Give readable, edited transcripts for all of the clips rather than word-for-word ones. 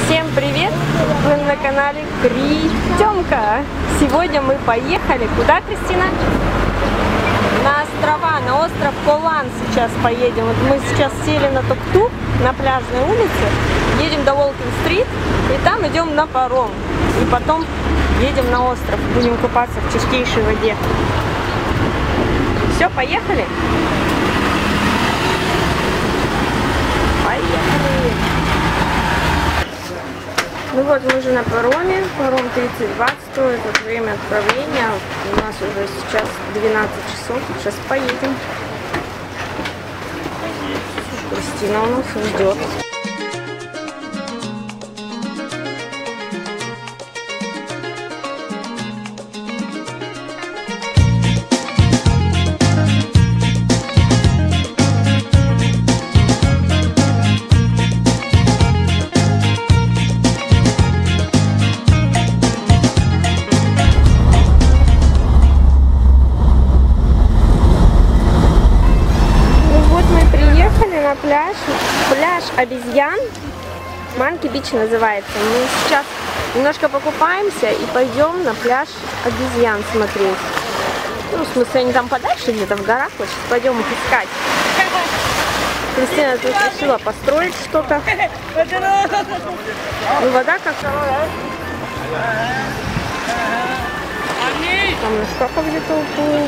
Всем привет! Вы на канале Кристёмка. Сегодня мы поехали. Куда, Кристина? На острова, на остров Колан сейчас поедем. Вот мы сейчас сели на тук-тук на пляжной улице, едем до Уолкинг-стрит и там идем на паром. И потом едем на остров, будем купаться в чистейшей воде. Все, поехали? Поехали! Ну вот, мы уже на пароме. Паром 30 бат стоит. Вот время отправления. У нас уже сейчас 12 часов. Сейчас поедем. Кристина у нас ждет. Пляж обезьян, Манки Бич называется. Мы сейчас немножко покупаемся и пойдем на пляж обезьян смотреть. Ну, в смысле, они там подальше, где-то в горах. Вот сейчас пойдем их искать. Кристина тут решила построить что-то. Ну, вода как... Там на шкафах где-то уплыл.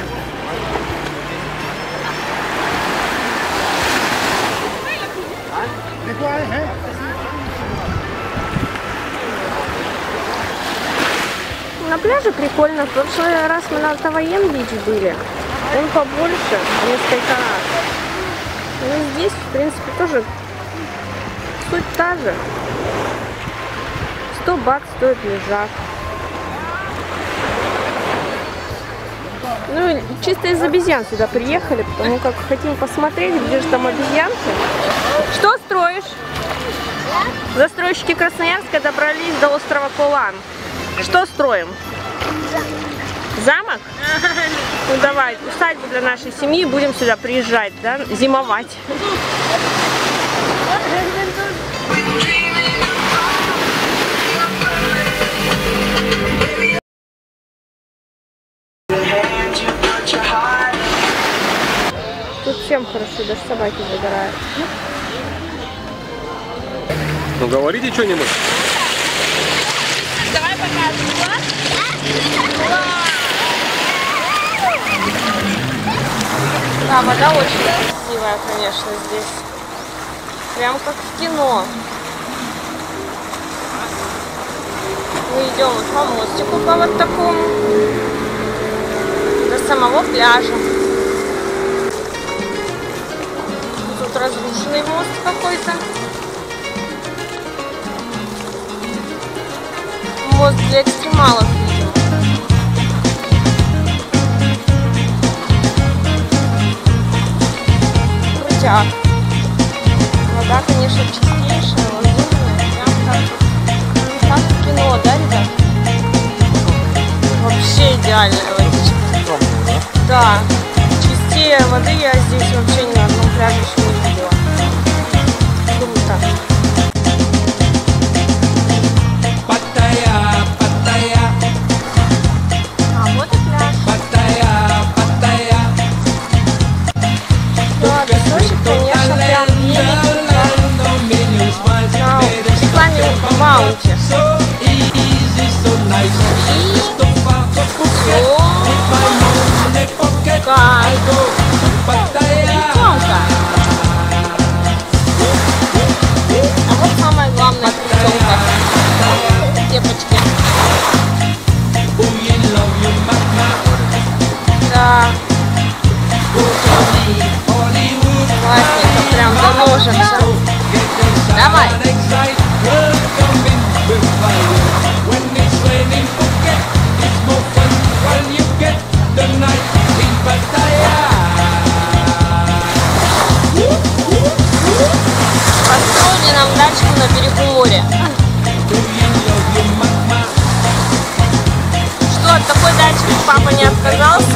На пляже прикольно. В прошлый раз мы на Тавайен-Бич были. Он побольше, несколько раз. Ну, здесь, в принципе, тоже суть та же. 100 бат стоит лежак. Ну, чисто из обезьян сюда приехали, потому как хотим посмотреть, где же там обезьянки. Что строишь? Застройщики Красноярска добрались до острова Колан. Что строим? Замок? Ну давай, усадьбу для нашей семьи, будем сюда приезжать, да, зимовать. Тут всем хорошо, даже собаки загорают. Ну говорите что-нибудь. Давай показывай. Да, вода очень красивая, конечно, здесь. Прям как в кино. Мы идем вот по мостику, по вот такому, до самого пляжа. Тут разрушенный мост какой-то. Мост для экстремалов, видимо. Крутяк. Вода, конечно, чистейшая, лазурная. Прям как в кино, да, ребят? Вообще идеальная водичка. Да. Чистее воды я здесь вообще ни на одном пляже еще не видела. Круто. Маунте. А вот самое главное прицелка. Девочки. Да. Классненько, прям доложимся. Давай. Построили нам дачку на берегу моря. Что, от такой дачки папа не отказался?